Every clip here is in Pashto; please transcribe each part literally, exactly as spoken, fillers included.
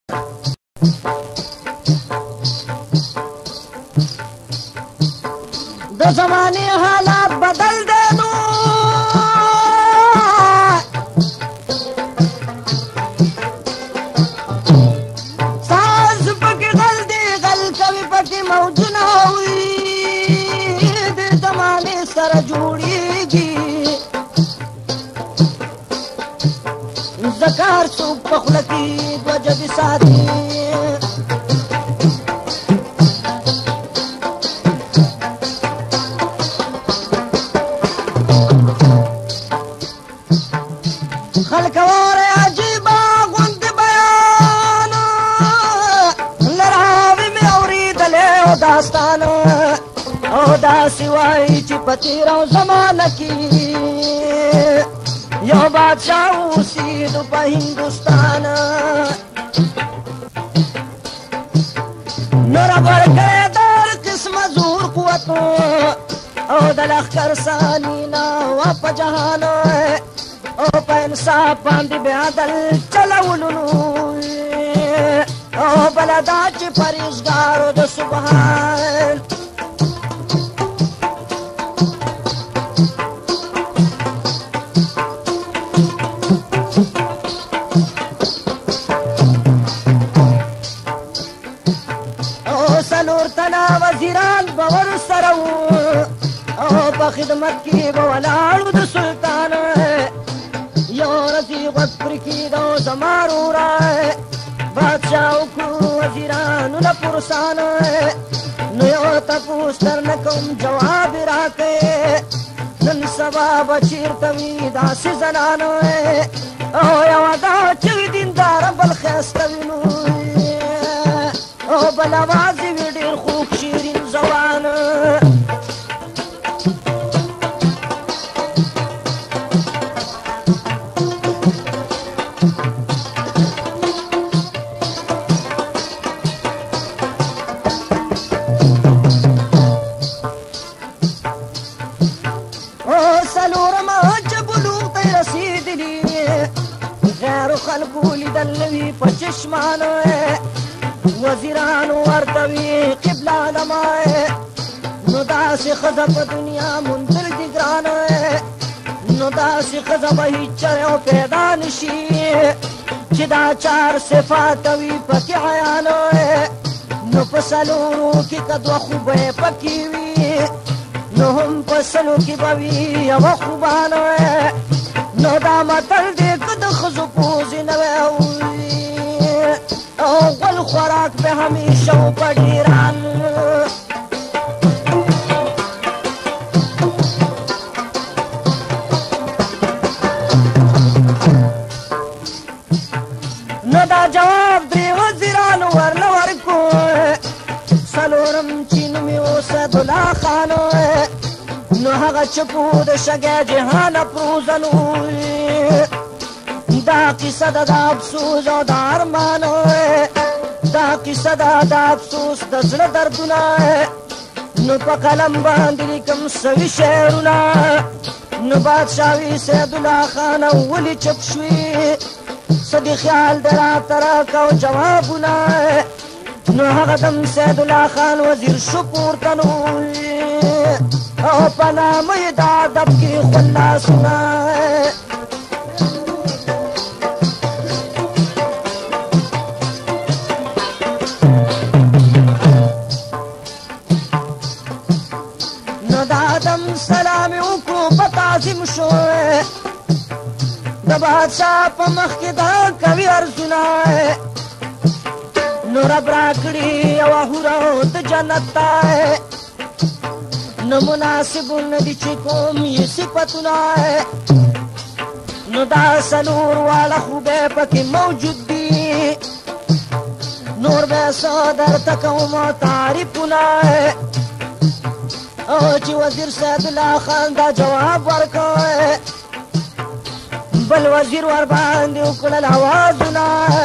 د زمانې حالات بدل دی نو ساز پکې غل دی غل کوي پکې موجونه وي د زمانې سره جوړېږي زکار څوک په خوله کې دوه جبې ساتي خلق واره عجیبه غوند بیان لراوي مې اورېدلی او داستان او داسې وایي چې په تېره زمانه کې یو بادشاه اوسېدو په هندوستان نو رب ورکړی د هر قسمه زور قوت او د لښکر ثاني نه وه په جهان او په انصاف باندې بې عدل چلولو او بله دا چې پرهیزګارو د سبحان او څلور تنه وزیران به ورسره وو او په خدمت کې به ولاړو د سلطان یو ورځې غوږ پرې کېده زما وروره بادشاه وکړو وزیرانو نه پرسان نو یو تپوس درنه کوم جواب یې راکړې نن سبا به چېرته وي داسې زنان او یوه دا چې وي دینداره بل ښایسته وینو او بل اواز یې وي ډېر خوږ شیرین زبان خلکو لیدل وي په چشمانو وزیرانو ورته وي قبله علما نو داسې ښځه په دنیا موندل دي ګرانه نو داسې ښځه به هېڅ چرې او پیدا نه شي چې دا چار صفات وي پکې عیانو نو په څلورو کې که دوه خوبه یې پکې وي نو هم په سلو کې به وي یوه خوبانو نو دا متل دی که د ښځو پوزې نه وی او غول خوراک به همیشه و په ډېران نو دا جواب درې وزیرانو ورله ورکو څلورم چې نوم یې و سیدالله خان نو هغه چپو د شګی جهان افروزن دا قصه ده د افسوس او د ارمان دا قصه ده د افسوس د زړه دردونه نو په قلم باندې لیکم سوي شعرونه نو بادشاهوي سیدالله خان ولې چپ شوي څه د خیال د راته راکه او جوابونه نو هغه دم سیدالله خان وزیر شو پورته نو او په نامه یې د ادب کې خلاصونه نو د ادم سلام یې وکړو په تعظیم شو د بادشاه په مخ کې دا کوي عرضونه نو رب راکړي یوه حوره د جنت ته نو مناسب ندي چې کوم یې صفتونه نو دا څلور واړه خوبې پکې موجود دي نور به څه درته کوم تعریفونه او چې وزیر سیدالله خان دا جواب ورکړ بل وزیر ورباندې وکړل اوازونه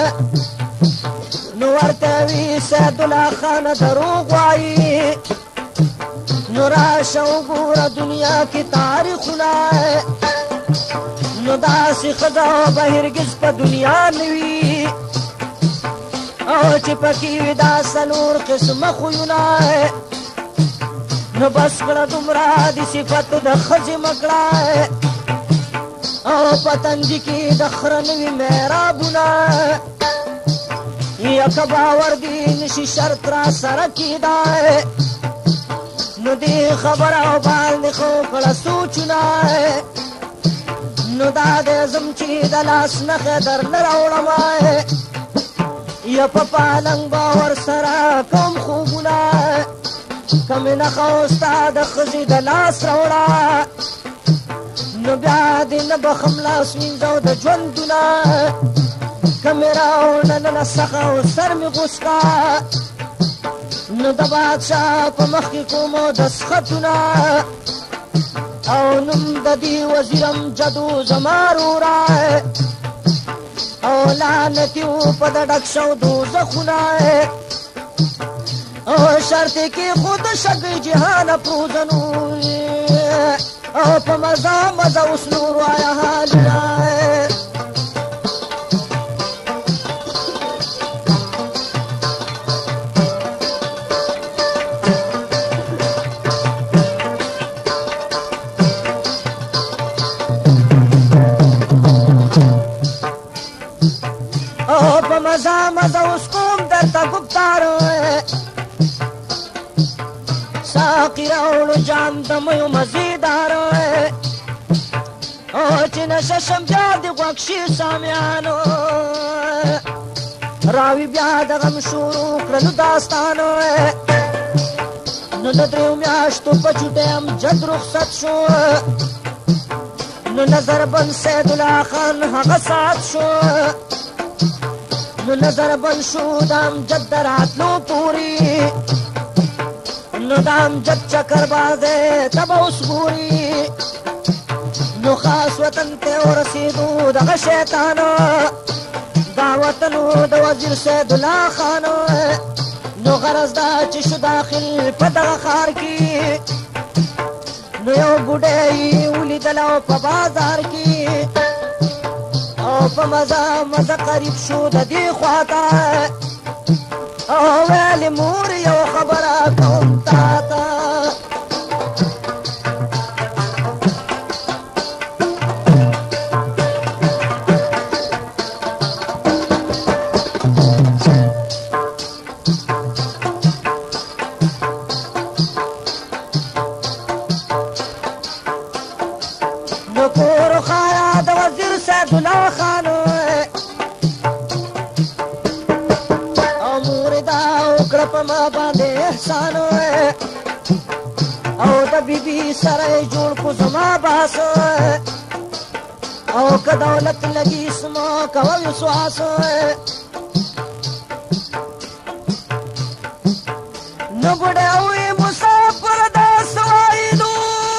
نو ورته وي سیدالله خان دروغ وایي نو راشه وګوره دنیا کې تاریخونه نو داسې ښځه به هرګز په دنیا نه وي او چې پکې دا څلور قسمه خویونه نو بس کړه دومره د صفت د ښځې مکړه او په تندي کې د خره نوي محرابونه یکه باور دي نشي شرط را سره کېدای نو دې خبره باندې خو کړه سوچونه نو دا د زم چې د لاس نښې درنه راوړم یا په پالنګ باور سره کوم خوبونه کمې نښه او ستا د ښځې د لاس راوړه نو بیا دې نه بخم لاس وینځو د ژوندونه کمې راوړه ننه سخه او سر مې غوس کا نو د بادشاه په مخ کې کومو دسخطونه او نوم د دې وزیرم جدو زما روره او لعنتي و په د ډک شو دوزخونه او شرط کې خود شک جهان پروزنو او په مزه مزه اوس نور وایا حالونه او په مزه مزه اوس کوم درته ګفتار ساقي راوړو جام د میو مزیدار او چې نشه شم بیا د غوږ شي سامیانو راوي بیا د غم شروع کړلو داستانو نو د دریو میاشتو په چوټۍ امجد رخصت شو نو نظر بند سیدالله خان هغه ساعت شو نو نظر بند شو د امجد د راتلو پورې نو د امجد چکر باز دی ته به اوس ګوري نو خاص وطن ته ورسېدو دغه شیطانو دا وطنو د وزیر سیدالله خانو نو غرض دا چې شو داخل په دغه ښار کې نو یو بوډۍ یې ولیدل او په بازار کې او په مزه مزه قریب شو د دې خواته او ویلې مور یو خبره کوم تا ته نو کور خایا د وزیر سیدالله خانو په ما باندې احسان او د بیبي سره یې جوړ کو زما باس او که دولت لګي سمو کوي سواس نو بوډۍ وي مسافر دا سوایلو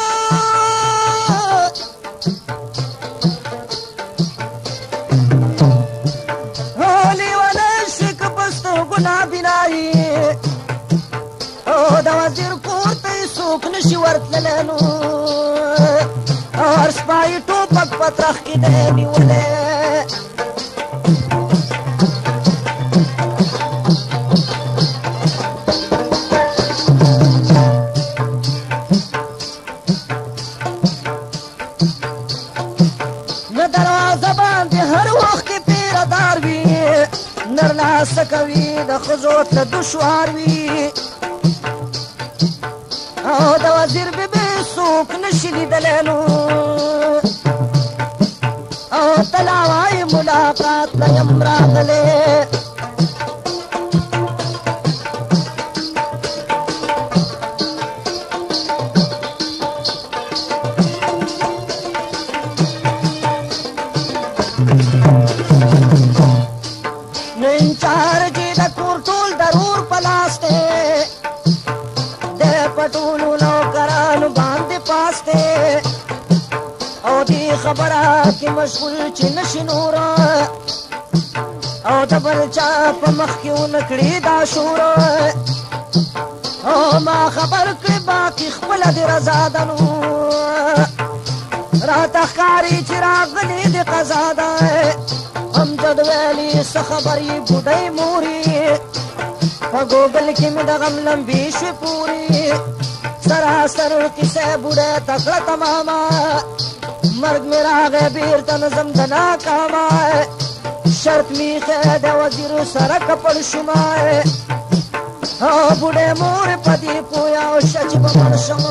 لیونه شي که په سترګو نابینایي او د وزیر کور ته یې څوک نشي ورتللی نو او هر سپایي ټوپک په ترخ کې دی نیولی نه دروازه باندې هر وخت کې پیره دار وي نر ناسته کوي د ښځو ته دشوار وي او د وزیر بیبي څوک نشي لیدلی نو او تلا وایي ملاقات ته یم راغلی نو انچارج د کور ټول درور په لاس دی د په ټولو نوکرانو باندې پاس دی او دې خبره کې مشغول چې نشي نور او د بل چا په مخ کې ونه کړي دا شور او ما خبر کړې باقي خپله دې رضا ده نو راته ښکاري چې راغلې دې قضا ده امجد ویلي څه خبر یې بوډۍ مورې په ګوګل کې مې د غم لمبې شوې پورې سراسر کیسه بوډه تکړه تمامه مرګ مې راغی بېرته نظم د ناکامه شرط مې ایښی د وزیر سره کپړ شومه بوډۍ مورې په دې پویه شه چې به مړ شم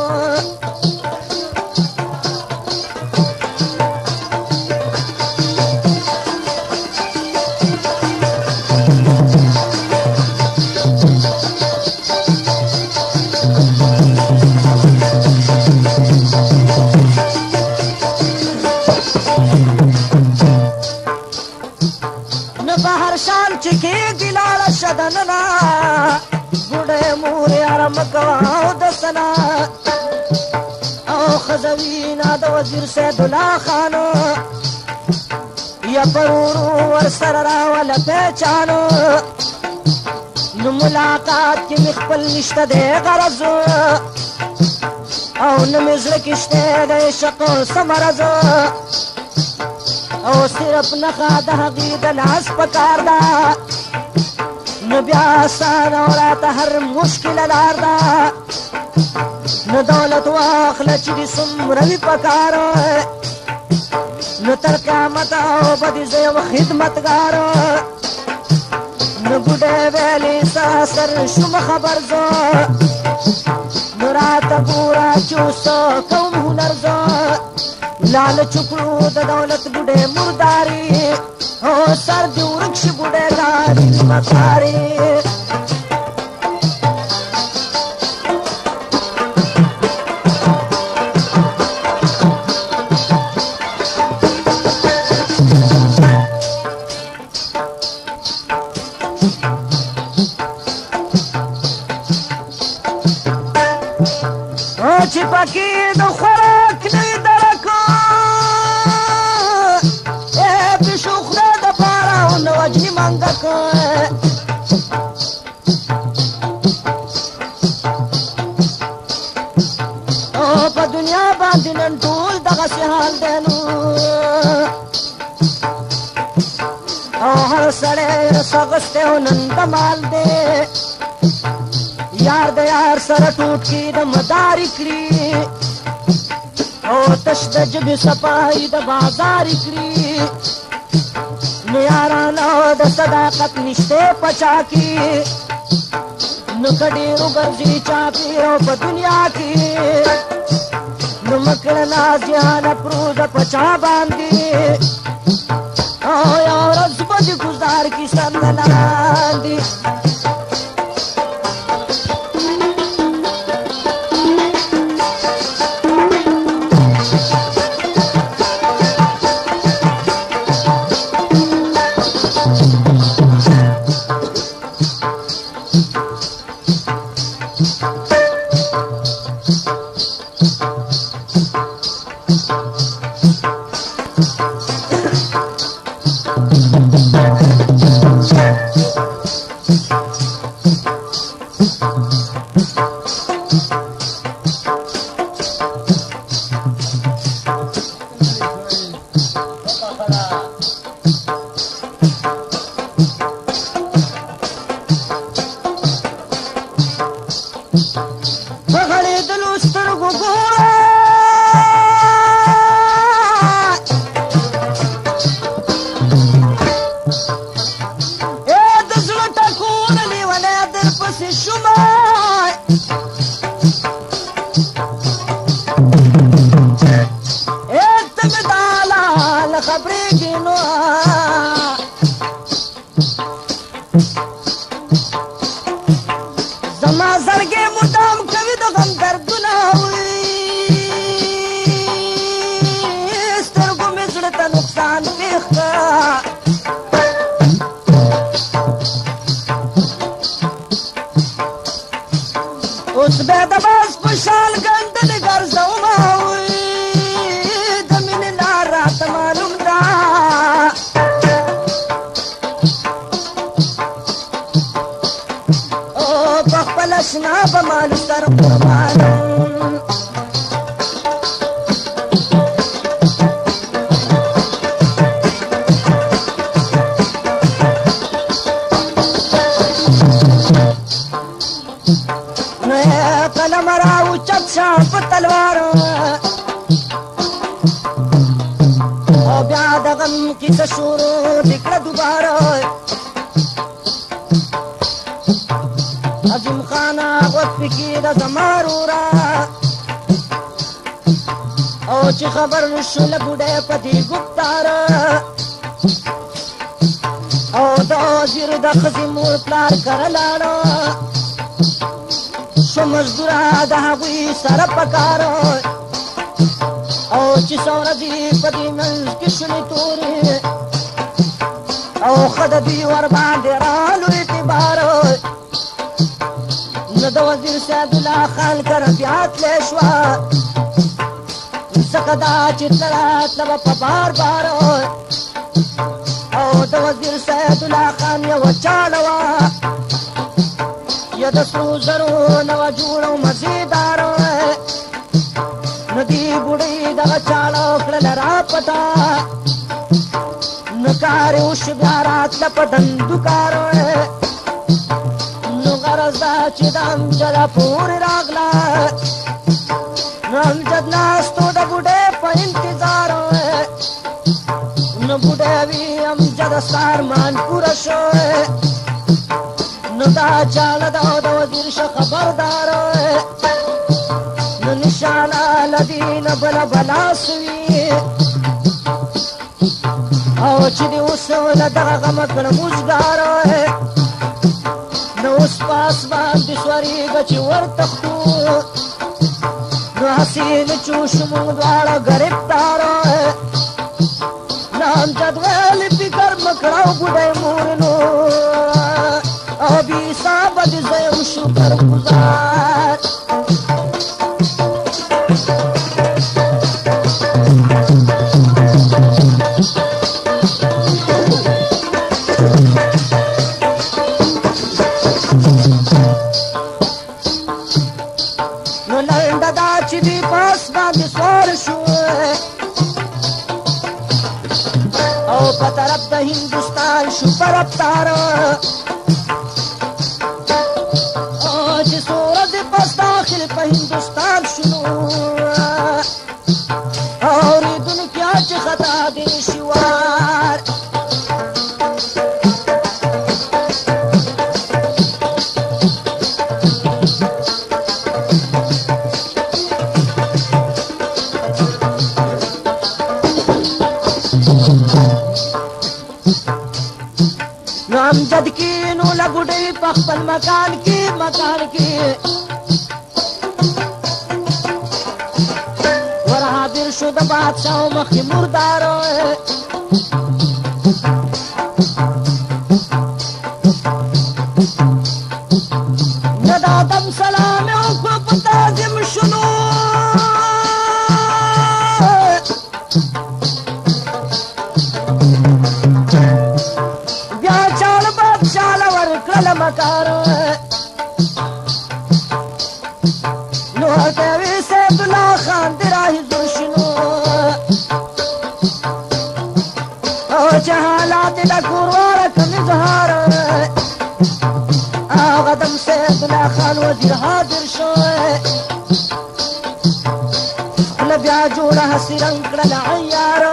نه په هر شال چې کېږي لاړه شه دننه بوډۍ مورې ارم کوه او د سنا او ښځه وینا د وزیر سیدالله خان یا پرورو ورسره راوله پهچانو نو ملاقات کې مې خپل نشته دی غرض او نه مې زړه کې شته د عشق څه مرض او صرف نښه د هغې د لاس په کار ده نو بیا آسانه او راته هر مشکله لار ده نو دولت واخله چې دې څومره وي په کار نو تر قیامته او به دې زه یم خدمتګار نو بوډۍ ویلې سراسر شوم خبر زه نو راته ګوره چې اوس کوم هنر زه لالچ کړو د دولت بوډۍ مرداري او سر دې ورک شي بوډۍ لارې مکاري چې پکې د خوراک نه وي درک پیشو خدای دپاره او نه وجني منګک او په دنیا باندې نن ټول دغسې حال دی نو او هر سړی رس اغوستی او نن د مال دی یار د یار سره ټوټکي د مداري کړي او تش د ژبې صفایي د بازاري کړي نو یارانو د صداقت نشته په چا کې نو که ډېرو ګرځي چاپېر او په دنیا کې نو مه کړه نازیانه پروده په چا باندې او یو ورځ به دې ګزار کي سر نه لاندې پکی دا زمارورا او چې خبر نشو لبوډه پتی ګفتار او دا وزیر د خزي مور پلار کرلاړو شو مزدورا د هغوی سره پکارو او چې څومره دي په دې منځ کې شولې تورې او ښه د دوی ورباندې رالو اعتبار نو د وزیر سعدالله خان کره بیا تللی شوه ځکه دا چې تله تله به په بار بار او د وزیر سعدالله خان یوه چاړه وه یا د سرو زرو نه وه جوړه او مزېدار نو دې بوډۍ دغه چاړه کړله راپټه نو کار یې وشو بیا راتله په دندو کار نو غرض ده چې د امجده پورې راغله نو امجد ناستو د بوډۍ په انتظار نو بوډۍ وي امجده ستا ارمان پوره شو نو دا چاړه ده او د وزیر شه خبردار نو نشانه له دې نه بله بلا سوي او چې دې اوس له دغه غمه کړه موزګار نو اوس په اسمان دې سورېږه چې ورتښتو نو هسې نه شو موږ دواړه ګرفتار نو امجد ویل فکر مه کړه او بوډۍ مور نو او بې حسابه دې زه یم شکرګزار نو لنډه دا چې دوی په اس باندې سوار شو او په طرف د هندوستان شو په رفتار او چې څو ورځې پس داخل په هندوستان شنو اورېدونکي چې خطا دې نشي وار نو امجد کی نو لګوډۍ په خپل مکان کې مکان کې ور حاضر شو د بادشاه مخې مردار نه د ادم سلام یې وکړو په تعظیم شنو مکار نو ورته وی سعدالله خان دې راحضور شنو او چې حالات یې د کور واره کم اظهار هغه دم سعدالله خان وزیر حاضر شو خوله بیا جوړه هسې رنګ کړله عیار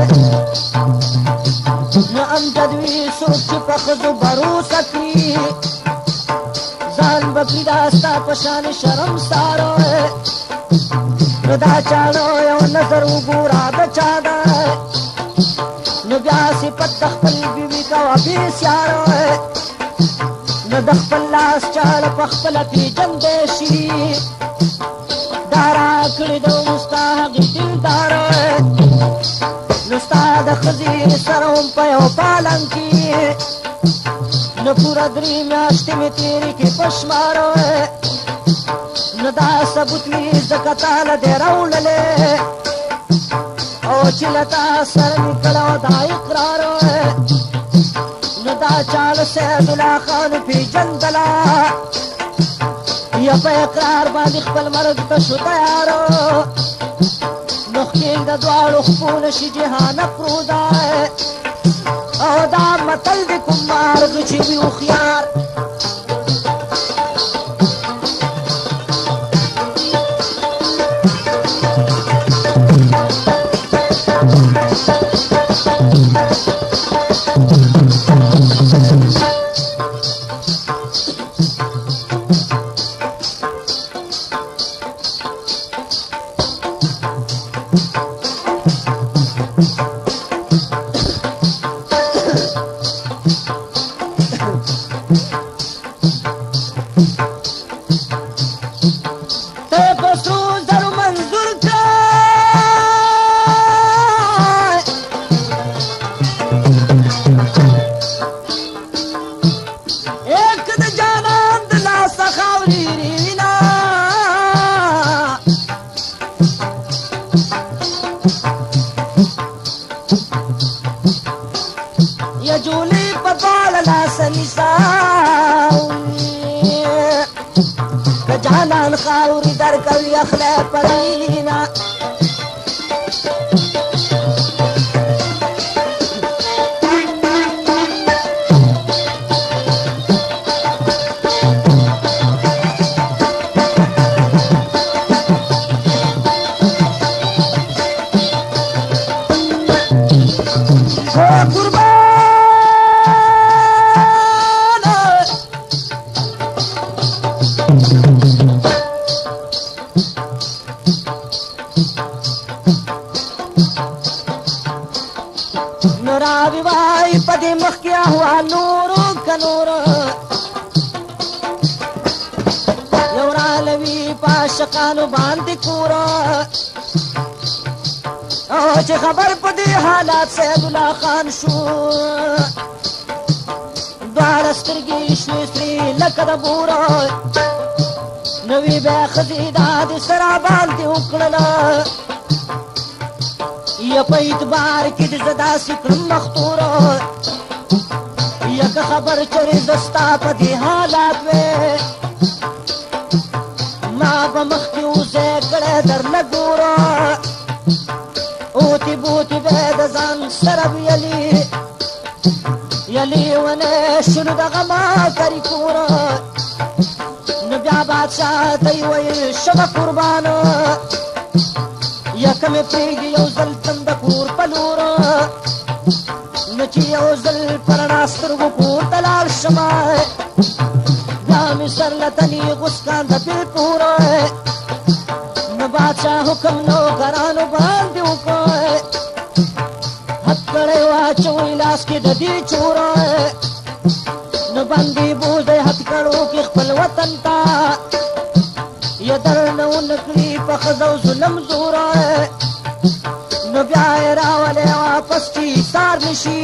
نو امجد وي څوک چې په ښځو بروسه کړي ځان به کړي دا ستا په شان شرمسار نو دا چاړه یو نظر وګوره د چا ده نو بیا صفت د خپل بیوي کوه بېسیار نو د خپل لاس چاړه په خپله پېژندی شي دا راکړې ده ستا هغې دلدار نو ستا د ښځې سره هم په یو پالنګ کې نو پوره درې میاشتې مې تېرې کړې په شمار نو دا ثبوت مې ځکه تاله دی راوړلی او چې له تا سره مې کړی و دا اقرار نو دا چاړه سعدالله خان پېژندله یا په اقرار باندې خپل مرګ ته شو تیار نو ښکېږ د دواړو خپو نشي جهان افروده او دا متل د کوم مارغ چې وي هوښیار که د جانان د لاسه خاورې وینا یا جولې په دواړه لاسه نیساوي د جانان خاورې درکوي اخلی په وینا نوراوی وای پدې مخکیا هوا نورو کنورو یورالوی پاشقانو باندې کورو او چې خبر پدې حالات سید الله خان شو دواړه سترګې شوې سرې لکه د بورو نوی بیا ښځې دا د سره باندې وکړله یا په اعتبار کې د زه داسې کړم مختوره یا که خبر چرې زه ستا په دې حالات وې ما به مخکې اوسې کړی درنه ګوره اوتې بوتې به د ځان سره ویلي یلې ونه شنو دغه ما کري کوره نو بیا بادشاه ته یې ویل شمه قربانه یا که مې پرېږدي یو ځل تم د کور په لور نو چې یو ځل په رڼا سترګو کور ته لاړ شمه بیا مې سر له تنې غوسکان د بل پوره نو بادشاه حکم نوکرانو باندې وکړ هتکړۍ واچوئ لاس کې د دې چوره نو باندې بوځئ هتکړو کې خپل وطن ته یا درنه ونکړي په ښځو ظلم زوره نو بیا یې راولې واپس چې ایثار نشي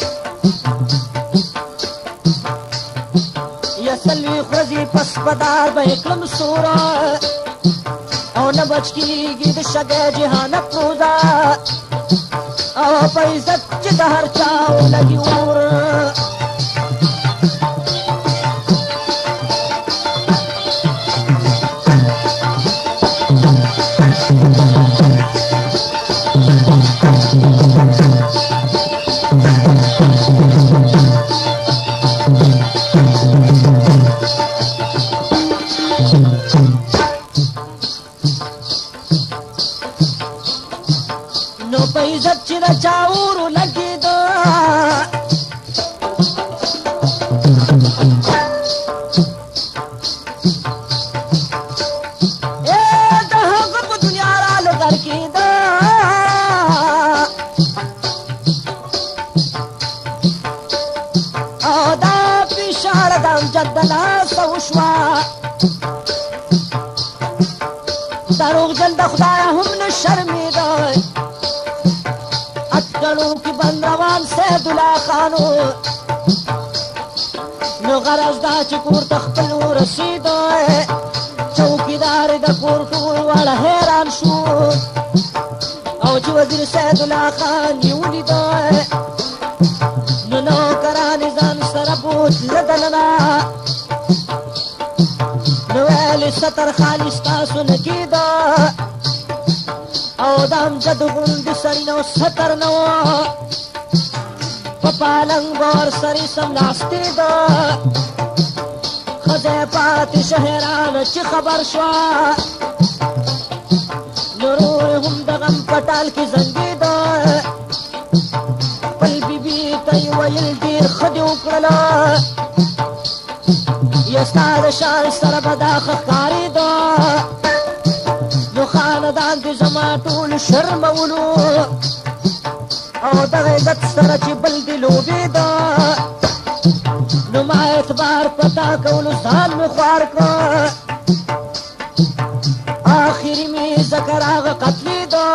یا څلوېښت ورځې پس په دار به یې کړم سوره او نه بچ کېږي د شګی جهانت روزه او په عزت چې د هر چا ولګي اور نو په عزت چې د چا اور ولګېده ای د هغه په دنیا رالو غرقېده او دا فشار د امجد د لاسه وشوه دروغجن د خدایه هم نه شرمېده اټکړو کې بند روان سید الله خانو نو غرض دا چې کور ته خپل ورسېده چوکیدار د کور ټول واړه حیران شو او چې وزیر سید الله خان یې ولیده نو نوکران یې ځان سره بوتله دننه نو ویلې ستر خالي ستاسو نه کېده او د امجد غوندې سړي نه ستر نه و په پالنګ به ورسرې سملاستېده ښځه یې پاتې شه حیرانه چې خبر شوه نو رور یې هم د غم په ټال کې زنګېده خپل بیبي ته یې ویل ډېر ښه دې وکړله یا ستا د شان سره به دا ښه ښکارېده نو خاندان دې زما ټول شرمولو او دغه عزت سره چې بل دې لوبېده نو ما اعتبار په تا کولو ځان مې خوار کړه آخري مې ذکر هغه قتلېده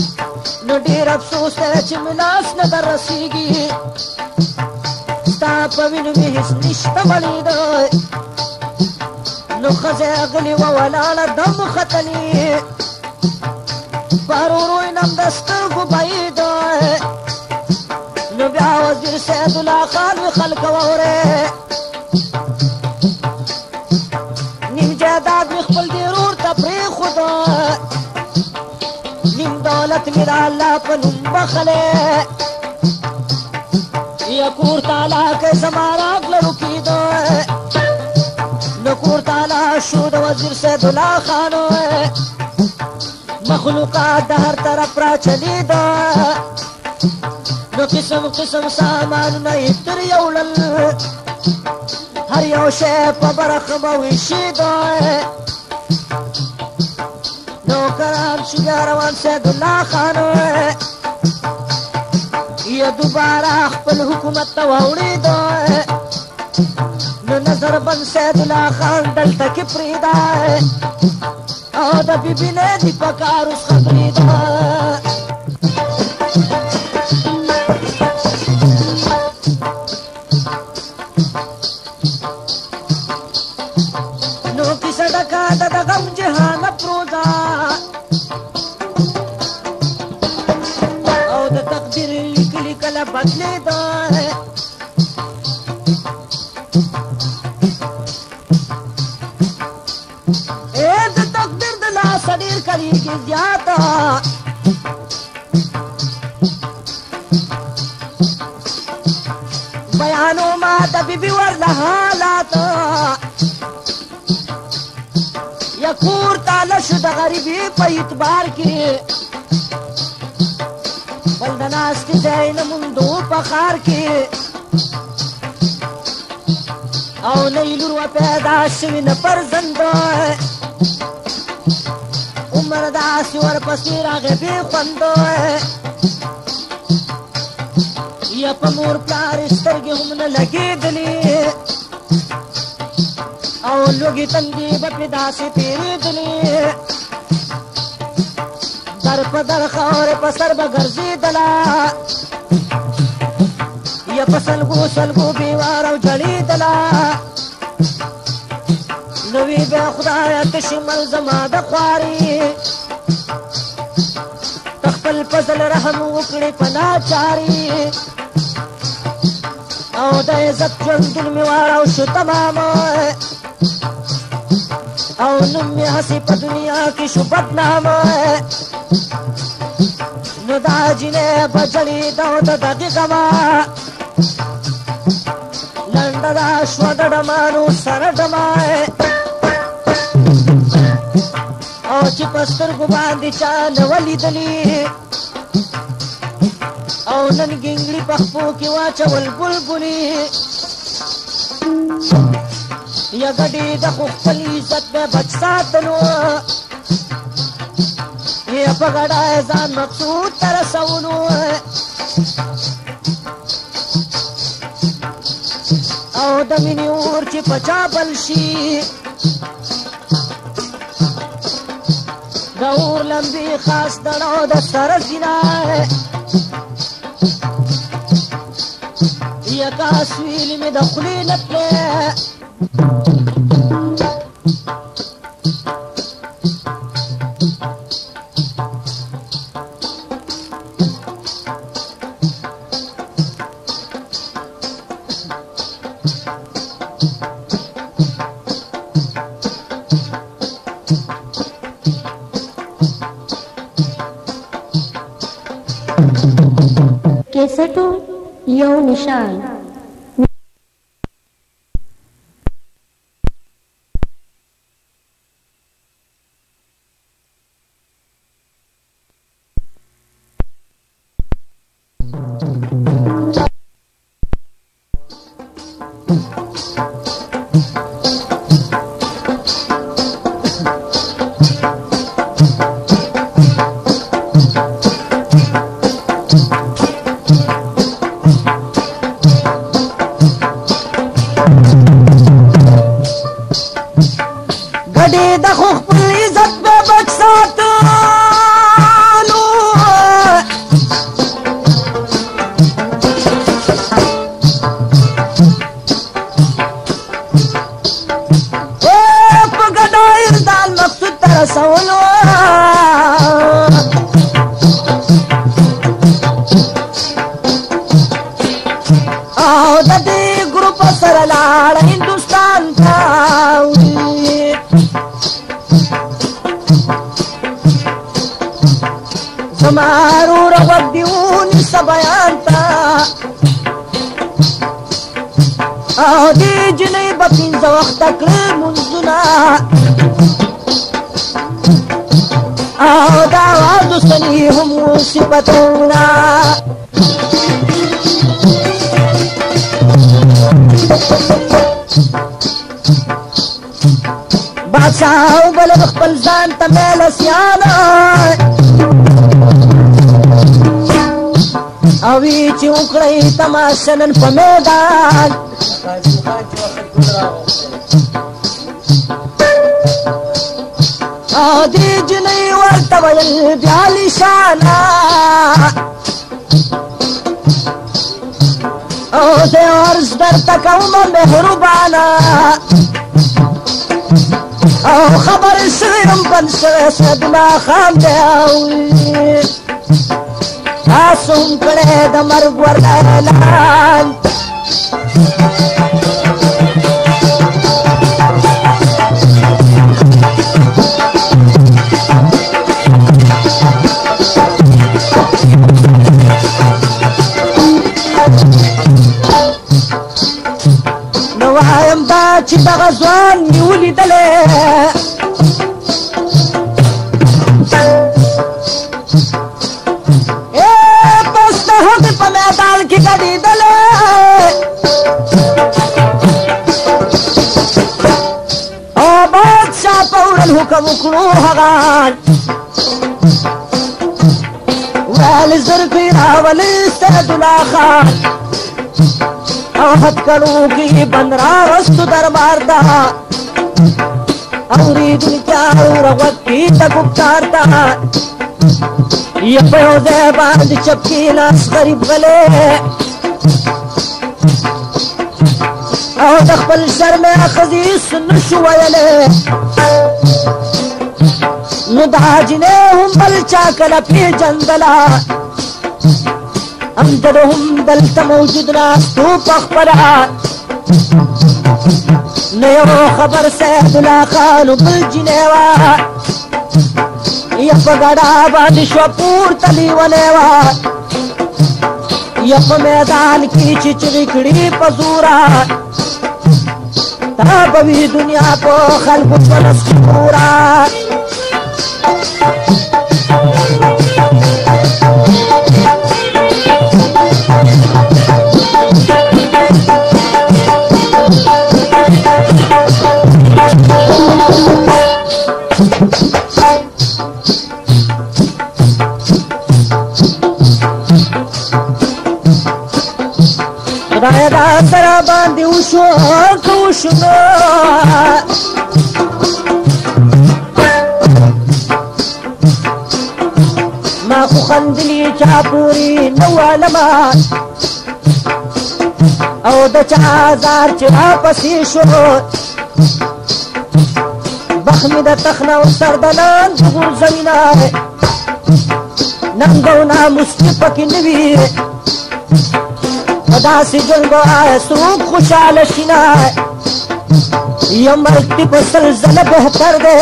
نو ډېر افسوس دی چې مې لاس نه در رسېږي ستا په وینو مې هېڅ نشته مړېده نو ښځه غلې وه ولاړه دم ختلې پر ورو یې نم د سترګو بعید نو بیا وزیر سیدالله خان وی خلکه واورئ نیم جایداد مې خپل دې ورور ته پرېښوده نیم دولت مې د الله په نوم بخلی یا کور تالا که زما راغللو کېده نو کور تالا شو د وزیر سیدالله خان مخلوقات د هر طرف را چلیده نو قسم قسم سامانونه یې تر یوړل هر یو شی په برخه به ویشېده نوکران شو بیا روان سیدالله خان یا دوباره خپل حکومت ته واوړېده نو نظر بند سیدالله خان دلته کې پرېږده او د بیبي نه دي په کار اوس خبرېده نو کیسه ډکه ده د غم جهان افروزه او د تقدیر لیکلي کله بدلېده ای د تقدیر د لاسه ډېر کړېږي زیاته بیانو ما د بیبي ورله حالات یا کور تاله شو د غریبي په اعتبار کې بل د ناستې ځای نه موندو په ښار کې او نه یې لور وه پیدا شوي نه فرزند عمر داسې ورپسې راغی بې خوند یا په مور پلار یې سترګې هم نه لګېدلې او لوږې تندې به پرې داسې تېرېدلې در په در خاورې په سر به ګرځېدله یا په سلګو سلګو بېوار او جړېدله نو وی بیا خدایه تشې مل زما د خوارې ته خپل په زړه رحم وکړې په ناچارې او د عزت ژوندون مې واړو شو تمام او نوم مې هسې په دنیا کې شو بدنام نو دا جینۍ به جړېده او د دغې غمه لنډه دا شوه د ډمانو سره ډمه او چې په سترګو باندې چا نه وه لیدلي او نن ګنګړي په خپو کې واچول بلبلي یا ګډېده خو خپل عزت به بچ ساتلو یا په ګډه ځان مقصود ته رسولو او د مینې اور چې په چا بل شي د اور لمبې خاص دړو د سره زینا یا کاس ویلې مې د خولې نه تلې केसटो यौ निशान ګډېده خو خپل عزت به بچ ساتلو بیان تاوی زمارو رغب دیونی سا بیان تا او دی جنی با پینزا وقت کلی منزونا او دعوادو سنی همو صفتونا بادشاہو بلغ خپل ځان ته میله سیاله او وی چې وکړئ تماشه نن په میدان او دې جنۍ ورته ویل بیا لیشانه او زه عرض درته کومه مهربانه او خبر سویم بند سوی سیدالله خان دی تاسو هم کړی د مرګ ورلان نو وایم دا چې دغه ځوان مې ولیدلی کی کدی دلے او بادشاہ پورن حکم کرو حغان ویل زرقی راولی سیداللہ خان او حد کرو کی بن را رستو دربار دا اوری دنچاو رغوت کی تکبتار دا یہ پیوزے باند چپکی لاس غریب غلے او دخپل شرم خزیس نشو ویلے نو دا جنے هم بل چاکل پی جندلا امجد هم دلت موجود ناستو پخپلا نیو خبر سیداللہ خانو بل جنیوا یا پا گڑا باندې شو پورته لیونی وه یا په میدان کې چې چغې کړي په زوره تا به وي دنیا په خلکو په نسخې پوره خدای دا سره باندې وشو که وشنو ما خو خندلي چا پورې نه والمه او د چا ازار چې راپسې شو بخ مې د تخنه او سردنان د غورځوینه ننګ او ناموس مې پکې نه وي داسې ژوند به څوک خوشحاله شي نه یو مرګ دې په سل ځله بهتر دی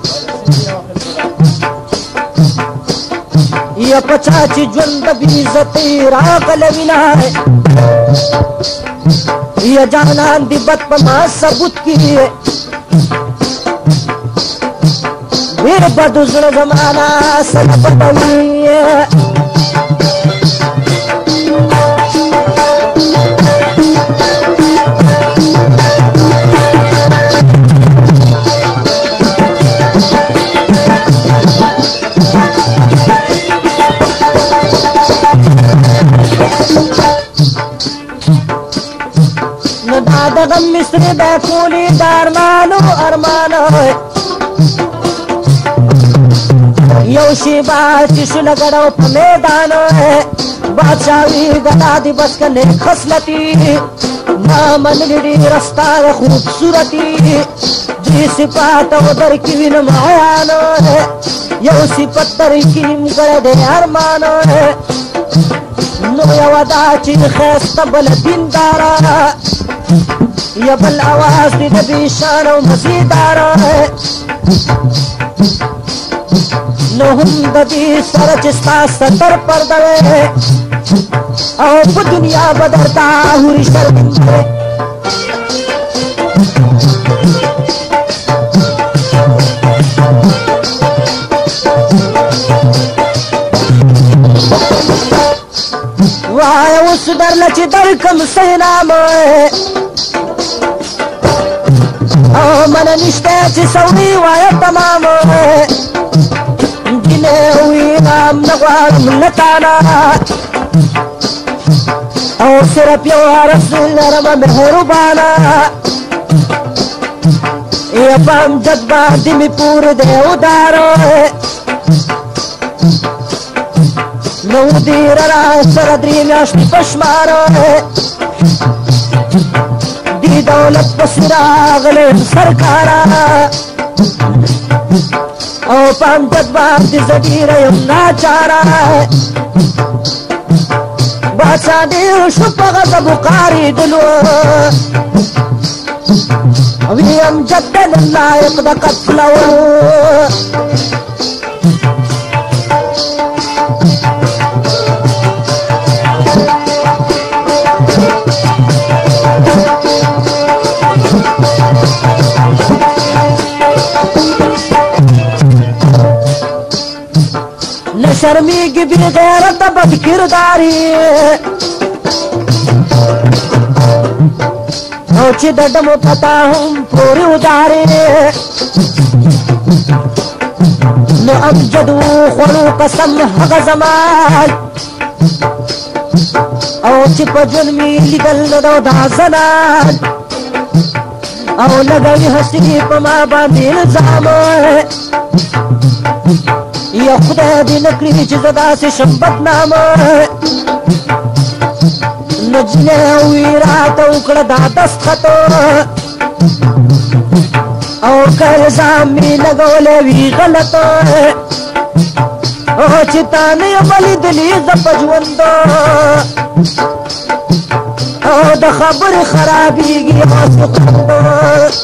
یا په چا چې ژوند د بېعزتۍ راغلوي نه یا جانان دې بد په ما ثبوت کړي ډېر بدو زړه زمانه سره بدوي دغم مصر دا کولی دارمانو ارمانو یو شیبا چې شله ګډو په میدانو بادشاهي ګډا دی بس کله خصلتي ما منلی ډېره ستا د خوبصورتي دې صفات او در کې وینم عیانو یو صفت در کې نیم کړی دی ارمانو نو یوه دا چې ښایسته بله دینداره یا بل آواز دی د بیشان او مزیدار نو هم د دې سره چې ستا ستر پرده وې او په دنیا به درته هوري شرمنده وای اوس درله چې درکم سینام او من نشته چې سوي وای تمام دینه وی نام نغواړم لتانا او صرف یو رسول رما مهربانا یا پام جد باندې می پور دی ودارو نو دی را سره درې میاشتې پشمارو دی دولت پسې راغلی سرکارا او پام جد باندې زه ډېره یم ناچاره بادشاہ ډېر شو په غضب وقارېدلو ویم جد لایق د قتلولو نه شرمېږي بې غیرته بد کرداري او چې د ډمو پتا هم پورې ودارې نو امجد وخوړو قسم هغه زمان او چې په ژوند مې لیدل نه دو دا زنان او لګوي هسې په ما باندې الزام یا خدای دې نه کړي چې زه داسې شم بدنامه نجلې وی راته وکړه دا دستخط او که الزام مې لګولی وي غلط او چې تا نه یم لیدلي زه په ژوند او د خبرې خرابېږي اوس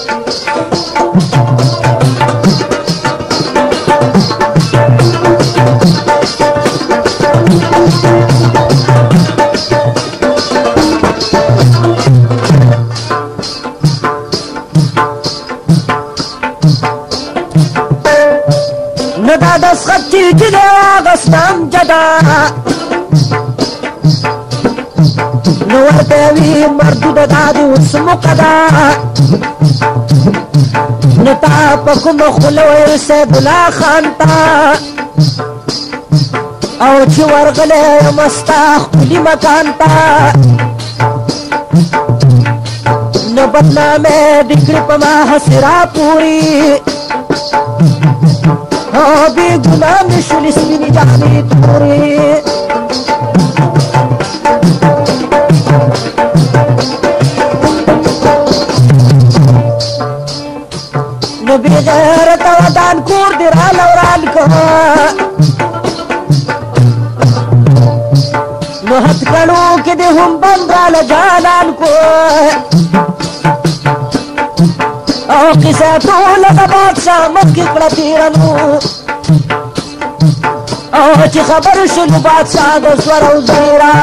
نو دا دستخط چې چې دی واغستم جدا نو ورته وي مردوده دا دې اوس مقدا نو تا په کومه خوله ویل سیدالله خان ته او چې ورغلی یم ستا ښکلي مکان ته نو بدنامې دې کړې په ما هسې راپوري او بې ګناه مې شولې سپینې جامې تورې نو بې غیرته ودان کور دې راله وران کړه نو هتکړو کې دې هم بند راله جانان کو او قصه ټوله د بادشاه مخکې کړه تېره نو او چې خبر شو نو بادشاه د زور او زیره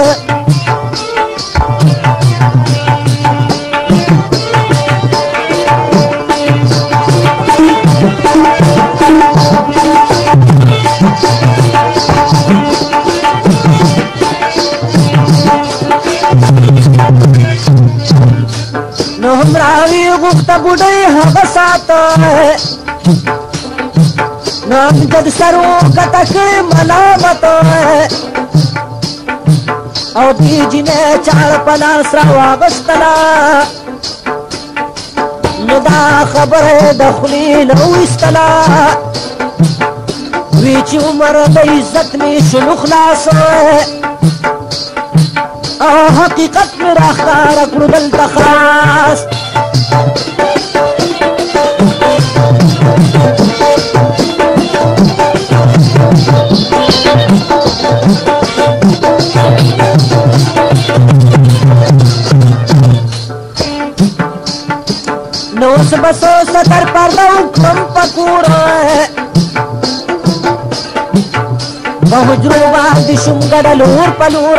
نو هم راوي غوښته بوډۍ هغه ساته نو امجد سر وکته کړې ملامت او دې جینۍ چاړه په لاس راواغېستله نو دا خبره د خولې نه وایستله وی چې عمر د عزت مې شلو خلاص او حقیقت مې راښکاره کړو دلته خاص نو اوس بسو ستر پرده وکړم په کور په حجرو باندې شوم ګډه لور په لور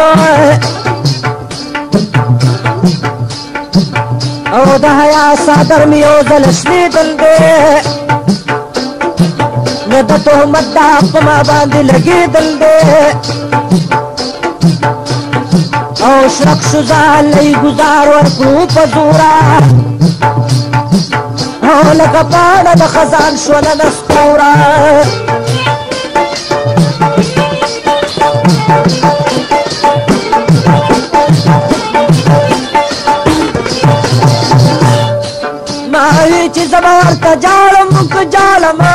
او د حیا صادر مې یو ځل شلېدل دی نو د تهمت داغ په ما باندې لګېدل دی او شرک شو ځالی ګزار ورکړو په زوره او لکه پاڼه د خزان شوله نسکوره ما وی چې زما ورته جاړم که جاړمه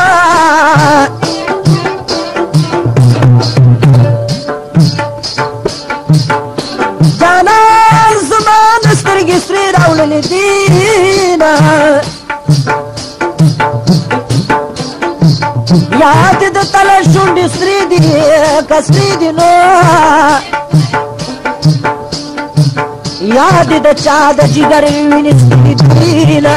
جانان زما د سترګې سرې راوړلې دینه یاد د تله شونډې سرې دي که سرې دي نو یاد د چا د جګر وینې سرې دینه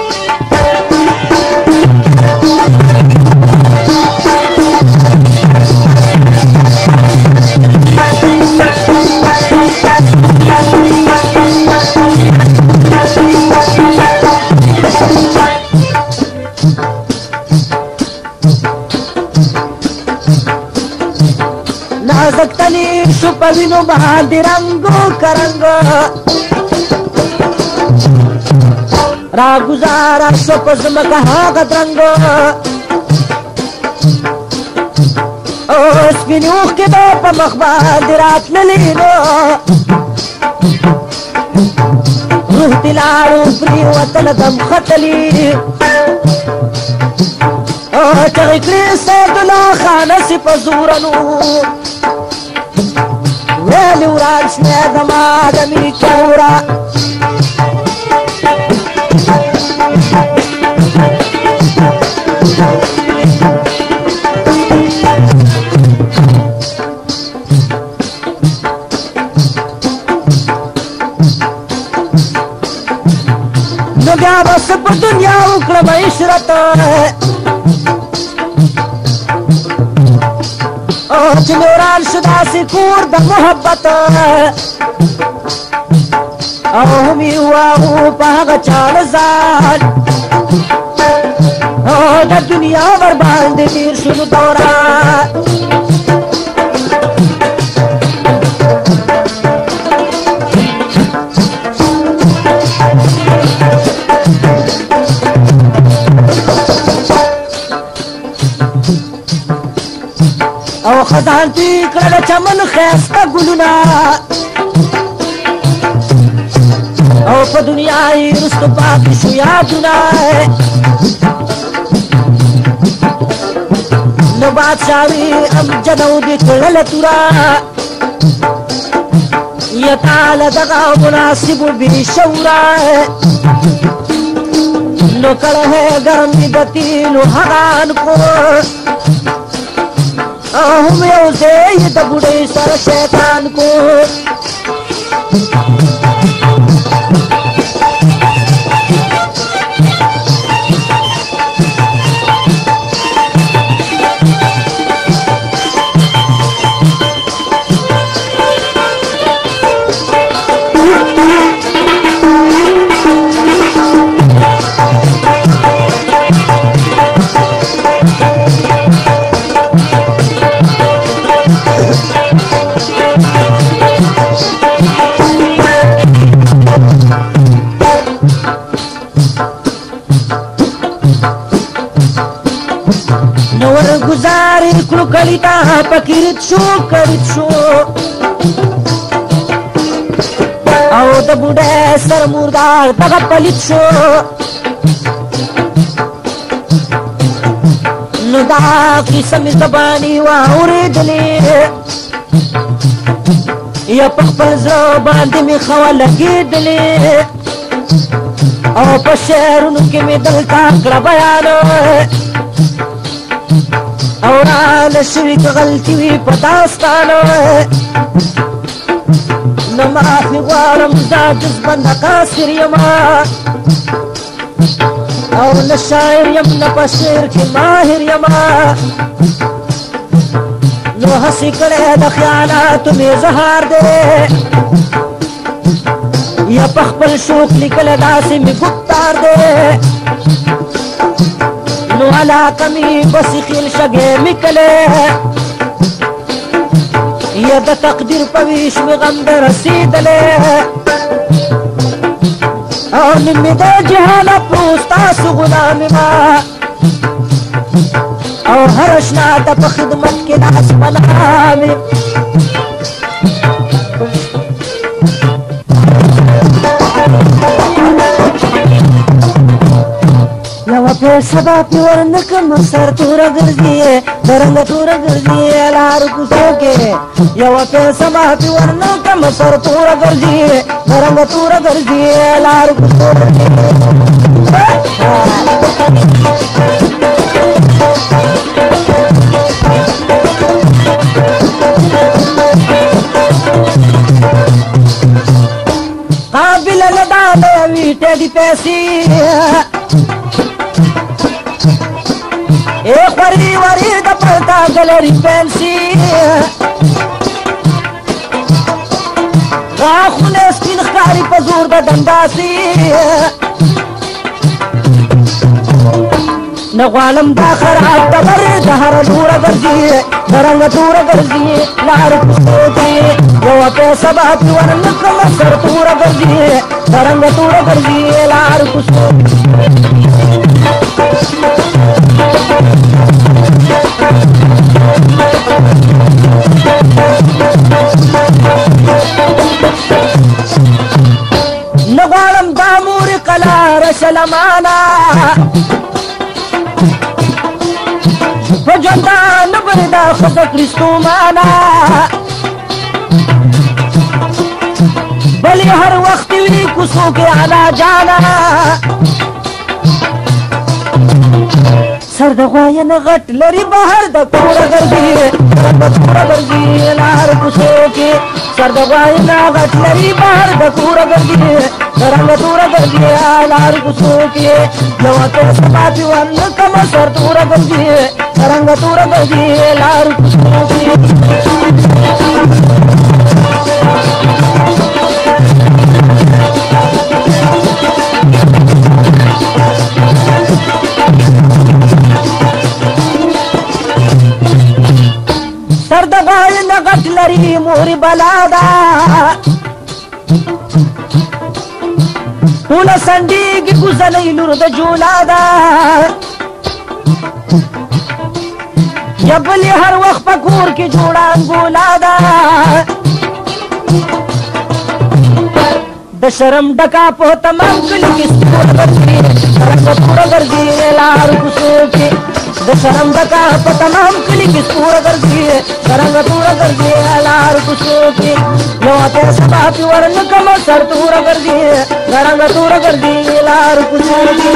نازک تنی شو په وینو باندې رنګو کرنګو را گزاره شو په ځمکه هغه درنګو او سپینې اوښکې به په مخ باندې راتللې نو روح دې لاړو پرېوتله دم ختلي او چغې کړې سیدالله خانه سي په زوره نو ویلی وران شوی زما د مینې کوره نو بیا به څه په دنیا وکړم عشرت چې مې وران شو داسې کور د محبت او مې واهو په هغه چاړه ځان او د دنیا ورباندې تېر شو نو دوران او خزان توی کړل چمن ښایسته ګلونه او په دنیا یې رستو پاتې شو یادونه نو بادشاهي امجد او دې کړله توره یا تعالی دغه مناسب بې شوره نو کړه ہے ګرمي د تیلو هغان کو هم یو ځای د بوډۍ سره شیطان کو نور گزاری کلو کلیتا پکیرت شو کریت شو او د بوډۍ سر مردار دغه پلیت شو نو دا کیسه مې زباني واورېدلې یا په خپل زړه باندې مې خوا لګېدلې او په شعرونو کې مې دلته کړه بیان او راله شوي که غلطي وي په داستانو نو معافي غواړم دا جز بنده قاصر یمه او نه شاعر یم نه په شعر کې ماهر یما نو هسې کړی د خیالاتو مې زهار دی یا په خپل شوق لیکلی داسې مې ګفتار دی نو علاقه مې بسې خیل شګی مې کلی یا د تقدیر په ویش مې غم د رسېدلی او نن مې د جهالت نو ستاسو غلام یما او هر اشنا ته په خدمت کې لاس پناه مې یوه پیسه به پې ورنکړم سر توره ګرځي د رنګه توره ګرځي لارو کوڅو کې یوه پیسه به پې ورنکړم سر توره ګرځي د رنګه توره ګرځي لارو کوڅو قابل لدا د ویټې دي پیسې اے خوري وري د پتا ګلري پنسي غاخونه سپین ښکاري په زور د دنداسي نه غواړم دا خراب ډبر د هر لوره ګرځي د رنګه توره ګرځي لارو کوڅو کې یوه پیسه به پې ورنکړم سر توره ګرځي د رنګه توره ګرځي لارو کوڅو نه غواړم دا مورې قلاره شلمانه په ژوندانه به دا ښځه کړي ستومانه بلې هر وخت وي کوڅو کې علا جانه سر د غواینه غټ لري بهر د کوره ګرځي د کوره ګرځي لار کوڅو کې سر د غواینه غټ لري بهر د کوره ګرځي د رنګ توره ګرځي لار کوڅو کې یوه پیسه به پې ورنکړم سر توره ګرځي د رنګ توره ګرځي لار کوڅو کې سر د غواینه غټ لري مورې بلا ده ټوله سنډېږي کوزنۍ لور د جولا ده یا بلې هر وخت په کور کې جوړه انګولا ده د شرم ډکا په تمام کلي کې سپوره ګرځي رنګه توره ګرځي لارو کوڅو کې د شرم ډکا په تمام کلي کې سپوره ګرځي رنګه توره ګرځي لارو کوڅو کې یوه پیسه به پې ورنکړم سر توره ګرځي رنګه توره ګرځي لارو کوڅو کې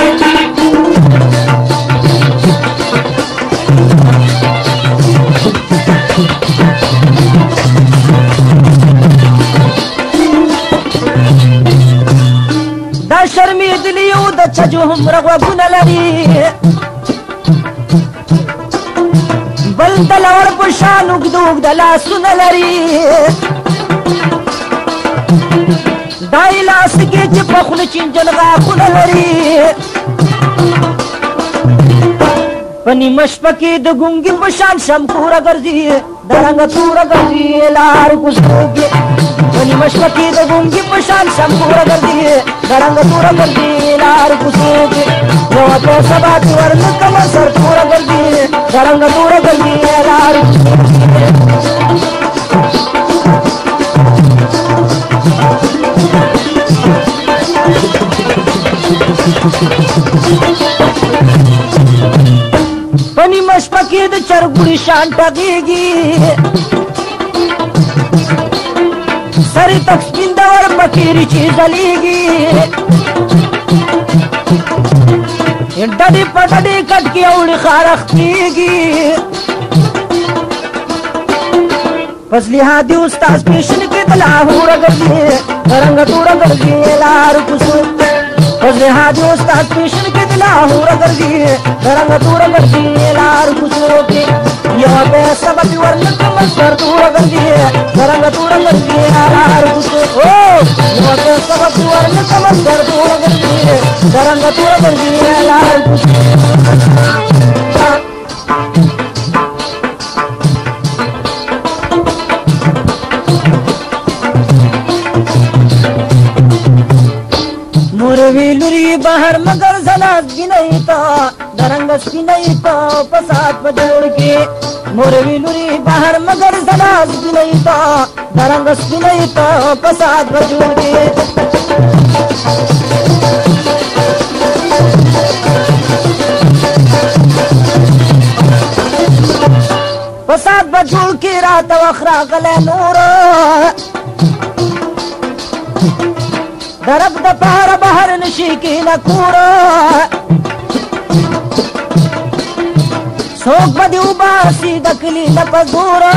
دا شرمېدلي یو د چجو هومره غوږونه لري بل د لوړ په شان اوږد اوږده لاسونه لري دا یې لاسګې چې په خوله چینجن غاښونه لري په نیمه شپه کې د ګونګي په شان شمکوره ګرځي د رنګه توره ګرځي لارو کوڅو کې په نیمه شپه کې د ګونګي په شان شمکوره ګرځي د رنګه توره ګرځي لارو کوڅو کې یوه پیسه به پې ورنکړم سر توره ګرځي د رنګه توره ګرځي لارو کوڅو په نیمه شپه کې د چرګوړي شان ټغېږي سر یې تک سپین د ور پکېري چې ځلېږي ډډې په ډډې کټ کې اوړي خارښتېږي فضلي هادي استاد پیشن کې د لاهوره ګرځي رنګه توره ګرځي لارو کوڅو जहाज उस्ताद पेशन के दिला हो रगर्दी रंग तू रगर्दी लार कुछो के यो पे सब वर्ण कमल कर तू रगर्दी रंग तू रगर्दी लार कुछो ओ यो पे सब वर्ण कमल कर तू रगर्दी रंग तू रगर्दी लार कुछो वेलुरी बाहर मगर जनाज भी नहीं था दरंगस भी नहीं था पसाद बजोड़ के मोर वेलुरी बाहर मगर जनाज भी नहीं था दरंगस भी नहीं था पसाद बजोड़ के पसाद बजोड़ के रात वखरा गले नूर दरब दपार बहर नशी की नकूरा सोक बदी उबासी दकली नपजूरा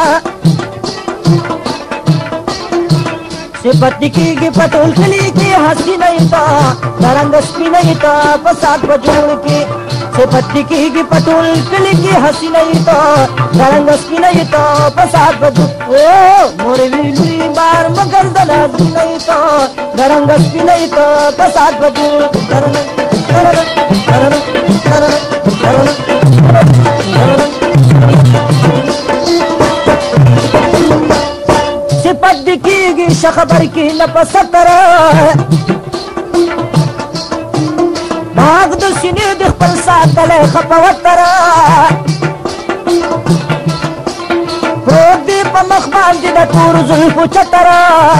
सिपत्ती की पटोल खली की हंसी नहीं था दरंगस भी नहीं था पसाद बजूड़ की सिपत्ती की पटोल खली की हंसी नहीं था दरंगस भी नहीं था पसाद बजूड़ ओ मोरे वेलुरी बार मगर दनाज भी नहीं था दरंगस भी नहीं था पसाद बजूड़ सिपत्ती की शखबर की नपसतर भाग दो सिने दिख पर सातले खपवतर प्रोदी पमखबान जी दटूर जुल्फु चतरा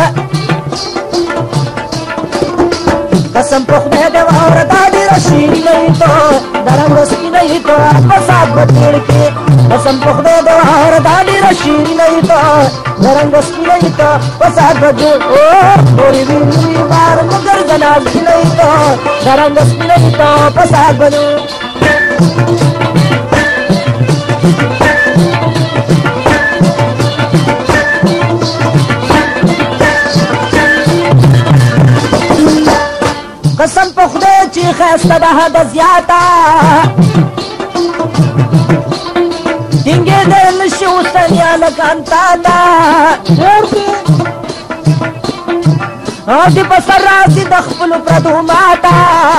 कसम पुखने दे और दादी रशीद नहीं तो दरंगस की नहीं तो पसाद बजूड़ के कसम पुखने दे और दादी रशीद नहीं तो दरंगस की नहीं तो पसाद बजूड़ ओ मोरी वेलुरी बार मगर जनाज की नहीं तो दरंगस की नहीं तो पसाद बजूड़ कसम पुखदे ची खैस्ता दहद ज्यादा दिंगे दिल शूस्तनिया लकांता दा आदि बसरासी दखपल प्रदू माता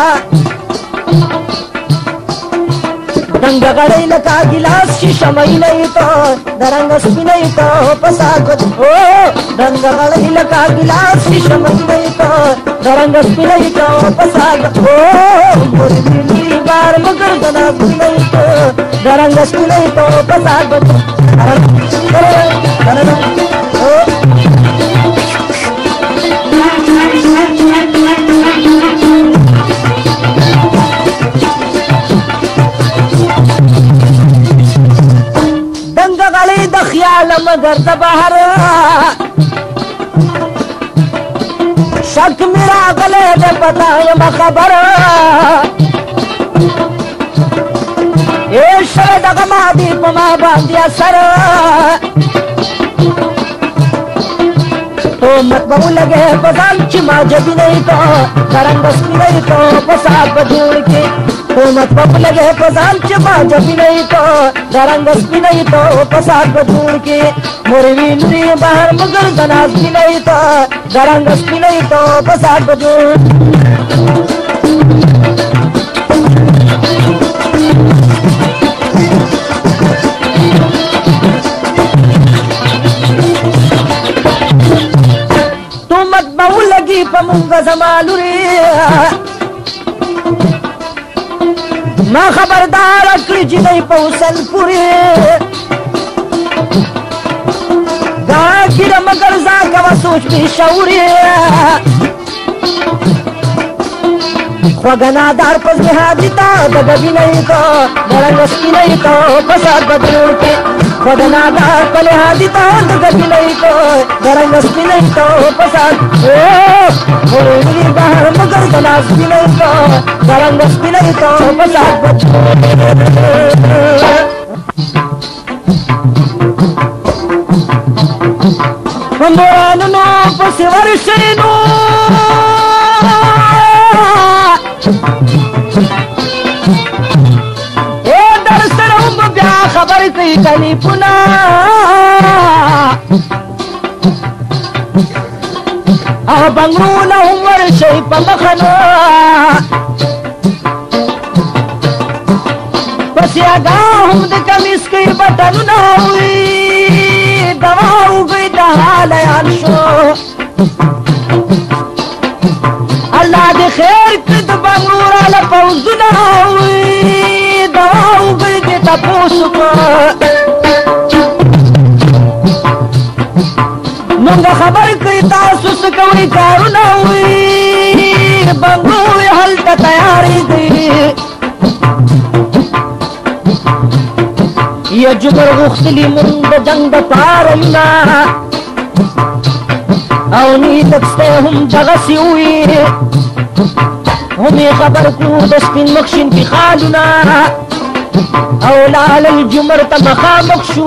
दंग गड़े लका गिलास शीशा मई नहीं तो दरंगस भी नहीं तो पसाद ओ दंग गड़े लका गिलास शीशा मई नहीं तो दरंगस भी नहीं तो पसाद ओ मोरी वेलुरी बार मगर दनाज भी नहीं तो दरंगस भी नहीं तो पसाद दंग गली दखियाल मगर दबाहर शक मेरा गले दे पता ये मखबर ये शरद गमादी पमा बांधिया सर तो मत बहु लगे पसाद चिमा जबी नहीं तो दरंगस भी नहीं तो पसाद बजूड़ के तो मत बहु लगे पसाद चिमा जबी नहीं तो दरंगस भी नहीं तो पसाद बजूड़ के मोरी वेलुरी बाहर मगर दनाज भी नहीं तो दरंगस भी नहीं तो पसाद बजूड़ तू मत बहु लगी पमुंगा जमालू रे मैं खबरदार अकली जी नहीं पहुंचल पूरे गिर मगर जागा व सोच भी शौर्य खगनादार पर जिहादिता दबी नहीं तो दरंगस की नहीं तो पसाद बजूड़ के खगनादार पर जिहादिता दबी नहीं तो दरंगस की नहीं तो पसाद ओ मोरी बाहर मगर दनाज की नहीं तो दरंगस की नहीं तो पसाद बजूड़ Moranno no fosse varicino اے در سره هم بیا خبر کوي تلیفونه او بنګرونه هم ورشي په مخنه پس یاګا هم د کمیس کې بټنونه وي دوا وګي د حال یان شو الله دې خیر کړ د بنګورا له پوزونه وي دوا وګي د تاسو کو نو خبر کوي تاسو څه کوي کارونه وي بنګوري هلته تیاری دي یا جبر غختلی مونږ د جنگ د پاروینا او نیتک سته هم دغسې وي همې خبر کړو د سپین مخشین کې خالونه او لال الجمر ته مخامخ شو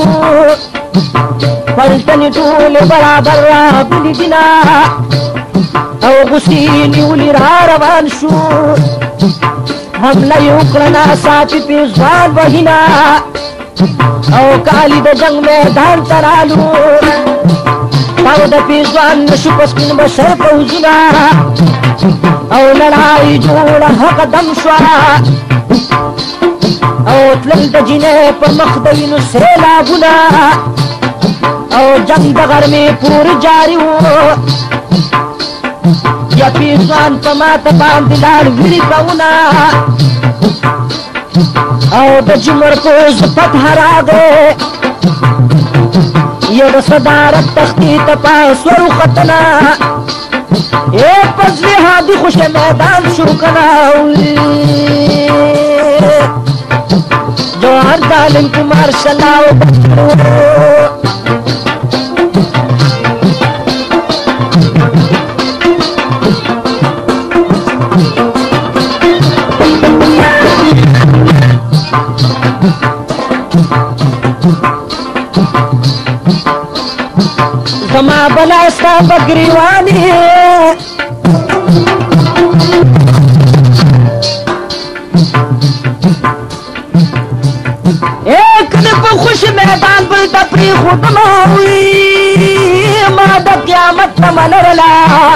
پلټنې ټولې برابر راغلي دينا او غوسې نیولې را روان شو حمله یې وکړه ناڅاپي پیزوان وهینا او کالی د جنگ میدان ترالو او د پیزوان نشو په سپین بشر پوځونه او لړای جوړه حق دم شوه او تلل د جینۍ په مخ د وینو سیلابونه او جنگ د غرمې پورې جاري و یا پیزوان په ماته باندې لاړ ویړي کوونه او د جمر پوز فتح راغې یو د صدارت تختی ته پاس وروختله ای پزوی هادي خوش میدان شو کنه جوهر دالن کمار شلاو زما بلاستا بگریوانی ایک نپ خوش میدان بل تپری خود ماوی ما دا قیامت تمنرلا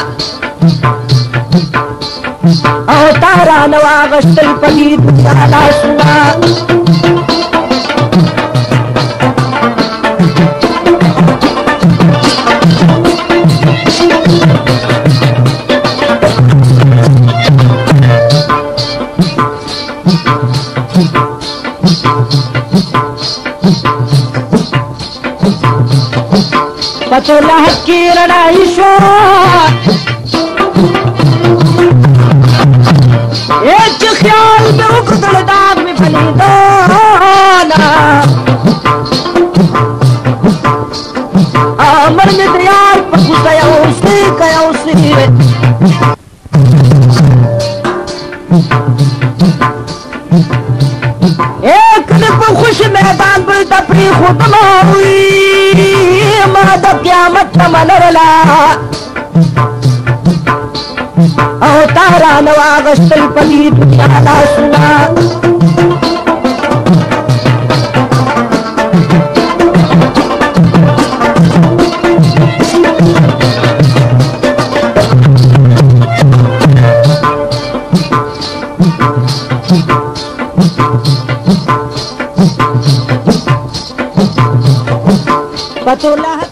او تارا نواغشتل پلی دنیا لاسونا پتولا کی رڑائی شو ایک خیال میں اکدل داغ میں بلی دانا آمر میں دیار پکو کیا اسی کیا اسی ایک نپ خوش میدان بل تپری خود ماوی ما دا قیامت تمنرلا او تارا نواغشتل پلی دنیا لاسونا پتولا